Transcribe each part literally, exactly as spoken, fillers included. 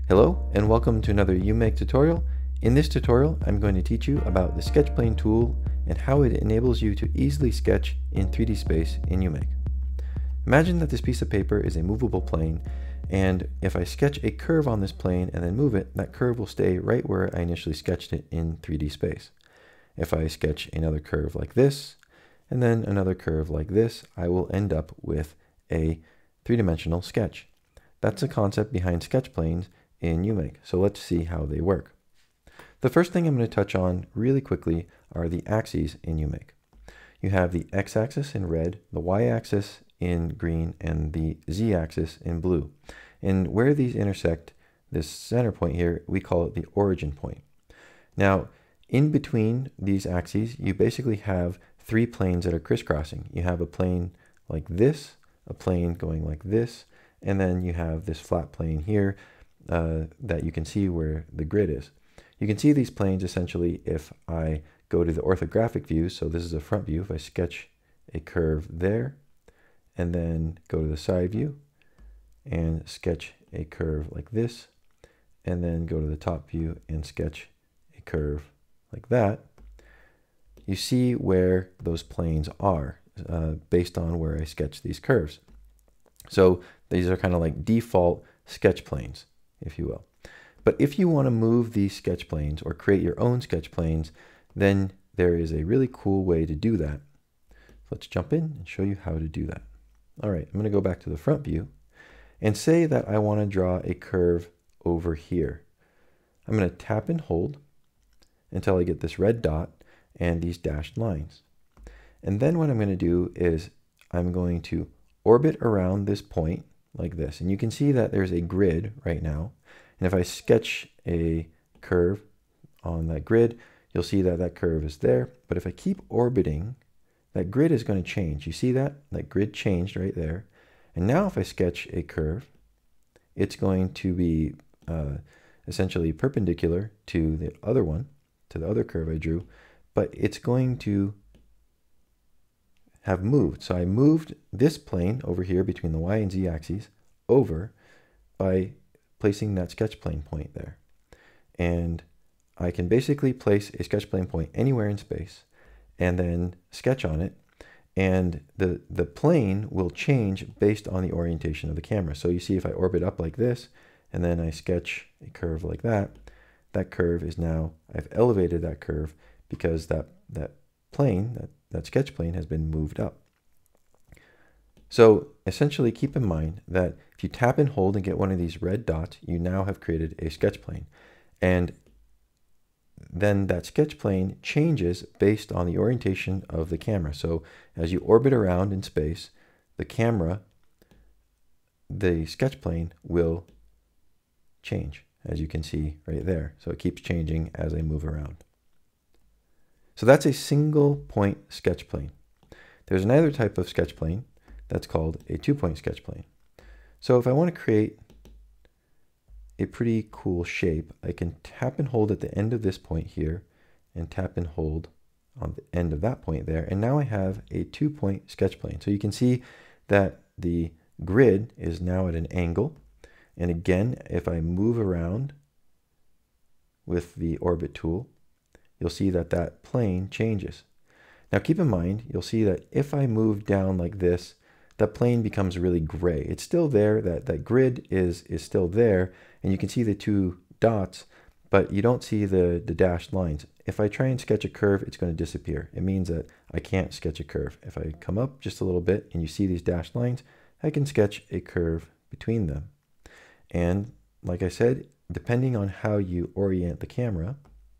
Hello and welcome to another uMake tutorial. In this tutorial, I'm going to teach you about the sketch plane tool and how it enables you to easily sketch in three D space in uMake. Imagine that this piece of paper is a movable plane, and if I sketch a curve on this plane and then move it, that curve will stay right where I initially sketched it in three D space. If I sketch another curve like this, and then another curve like this, I will end up with a three-dimensional sketch. That's the concept behind sketch planes in uMake. So let's see how they work. The first thing I'm going to touch on really quickly are the axes in uMake. You have the x-axis in red, the y-axis in green, and the z-axis in blue. And where these intersect, this center point here, we call it the origin point. Now, in between these axes, you basically have three planes that are crisscrossing. You have a plane like this, a plane going like this, and then you have this flat plane here uh, that you can see where the grid is. You can see these planes essentially if I go to the orthographic view. So this is a front view. If I sketch a curve there and then go to the side view and sketch a curve like this, and then go to the top view and sketch a curve like that, you see where those planes are uh, based on where I sketch these curves. So these are kind of like default sketch planes, if you will. But if you want to move these sketch planes or create your own sketch planes, then there is a really cool way to do that. Let's jump in and show you how to do that. All right, I'm going to go back to the front view and say that I want to draw a curve over here. I'm going to tap and hold until I get this red dot and these dashed lines. And then what I'm going to do is I'm going to orbit around this point like this. And you can see that there's a grid right now. And if I sketch a curve on that grid, you'll see that that curve is there. But if I keep orbiting, that grid is going to change. You see that? That grid changed right there. And now if I sketch a curve, it's going to be uh, essentially perpendicular to the other one, to the other curve I drew, but it's going to have moved. So I moved this plane over here between the y and z axes over by placing that sketch plane point there. And I can basically place a sketch plane point anywhere in space and then sketch on it. And the, the plane will change based on the orientation of the camera. So you see if I orbit up like this and then I sketch a curve like that, that curve is now, I've elevated that curve because that, that plane, that, that sketch plane has been moved up. So essentially keep in mind that if you tap and hold and get one of these red dots, you now have created a sketch plane. And then that sketch plane changes based on the orientation of the camera. So as you orbit around in space, the camera, the sketch plane will change, as you can see right there. So it keeps changing as I move around. So that's a single point sketch plane. There's another type of sketch plane that's called a two-point sketch plane. So if I want to create a pretty cool shape, I can tap and hold at the end of this point here and tap and hold on the end of that point there. And now I have a two-point sketch plane. So you can see that the grid is now at an angle. And again, if I move around with the orbit tool, you'll see that that plane changes. Now keep in mind, you'll see that if I move down like this, that plane becomes really gray. It's still there, that, that grid is, is still there, and you can see the two dots, but you don't see the, the dashed lines. If I try and sketch a curve, it's going to disappear. It means that I can't sketch a curve. If I come up just a little bit and you see these dashed lines, I can sketch a curve between them. And like I said, depending on how you orient the camera,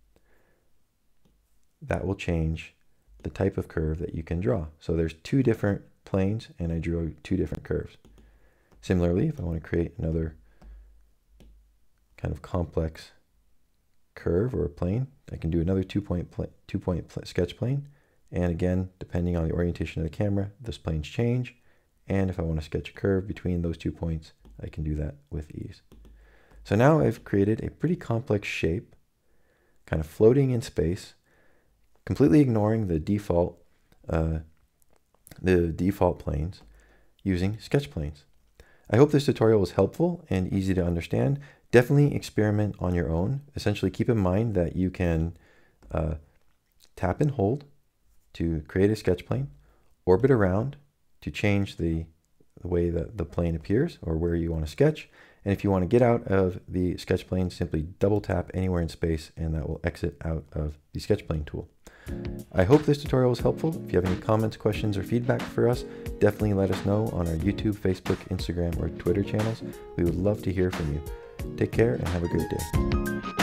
that will change the type of curve that you can draw. So there's two different planes and I drew two different curves. Similarly, if I want to create another kind of complex curve or a plane, I can do another two-point two-point sketch plane. And again, depending on the orientation of the camera, those planes change. And if I want to sketch a curve between those two points, I can do that with ease. So now I've created a pretty complex shape, kind of floating in space, completely ignoring the default uh, the default planes using sketch planes. I hope this tutorial was helpful and easy to understand. Definitely experiment on your own. Essentially, keep in mind that you can uh, tap and hold to create a sketch plane, orbit around to change the, the way that the plane appears or where you want to sketch. And if you want to get out of the sketch plane, simply double tap anywhere in space and that will exit out of the sketch plane tool. I hope this tutorial was helpful. If you have any comments, questions, or feedback for us, definitely let us know on our YouTube, Facebook, Instagram, or Twitter channels. We would love to hear from you. Take care and have a great day.